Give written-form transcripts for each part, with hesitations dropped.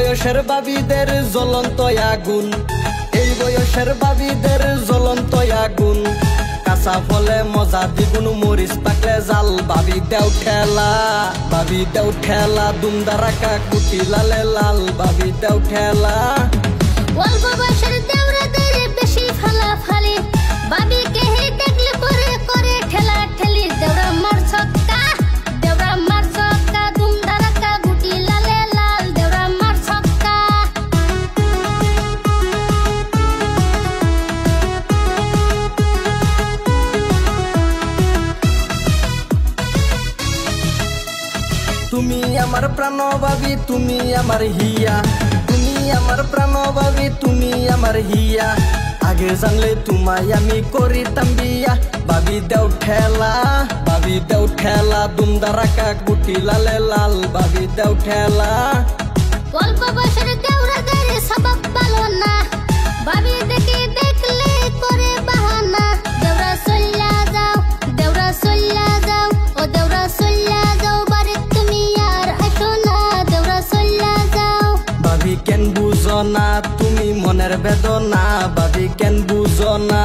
বয়সের বাবিদের জ্বলন্ত আগুন, এই বয়সের বাবিদের জ্বলন্ত আগুন। কাঁচা ফলে মজা দ্বিগুণ, মরিচ পাকলে জাল। বাবি দেও ঠেলা, বাবি দেও ঠেলা, দুমদারাকা কুটি লালে লাল। বাবি দেও ঠেলা। অল্প বয়সের দেওরাদের বেশি ফালাফালি, বাবিকে দেখলে পরে করে ঠেলা ঠেলি। দেওরা মার ছক্কা, দেওরা মার ছক্কা, দুমদারাকা গুটি লালে লাল। দেওরা মার ছক্কা। তুমি আমার প্রাণ বাবি, তুমি আমার হিয়া, তুমি আমার প্রাণ বাবি, তুমি আমার হিয়া। আগে জানলে তোমায় আমি করিতাম বিয়া। বাবি দেও ঠেলা, বাবি দেও ঠেলা, দুমদারাকা গুটি লালে লাল। বাবি দেও ঠেলা। অল্প বয়সের দেওরাদের স্বভাব ভালো না, বাবি দেখে দেখলে করে বাহানা। দেওরা চল্লা যাও, দেওরা চল্লা যাও, ও দেওরা চল্লা যাও, বাড়ি তুমি আর আসো না। দেওরা চল্লা যাও। বাবি কেন বুঝো না তুমি মনের বেদনা, বাবি কেন বুঝো না।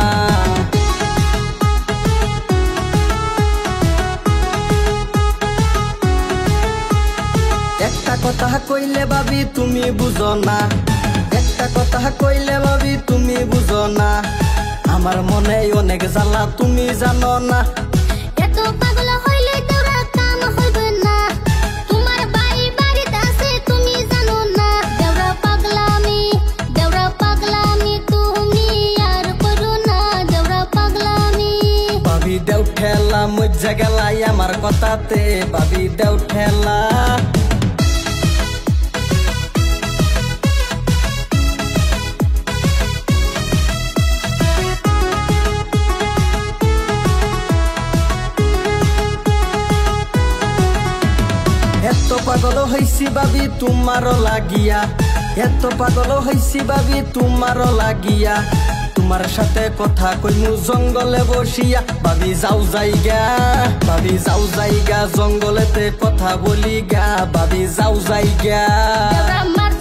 একটা কথা কইলে বাবি তুমি বুঝো না, একটা কথা কইলে বাবি তুমি বুঝো না। আমার মনে অনেক জ্বালা তুমি জানো না। এত পাগল হইলে দেওরা কাম হইবে না, তোমার বাই বাড়িতে আছে তুমি জানো না। দেওরা পাগলামি, দেওরা পাগলামি, তুমি আর করো না। দেওরা পাগলামি। বাবি দেও ঠেলা, মজ্জা গেলাই আমার কথাতে। বাবি দেও ঠেলা। এত পাগল হইছি বাবি তোমারও লাগিয়া, এত পাগল হইছি বাবি তোমারও লাগিয়া। তোমার সাথে কথা কইমু জঙ্গলে বসিয়া। বাবি যাও যাইগা, বাবি যাও যাইগা, জঙ্গলেতে কথা বলি গা। বাবি যাও যাইগা। দেওরা মার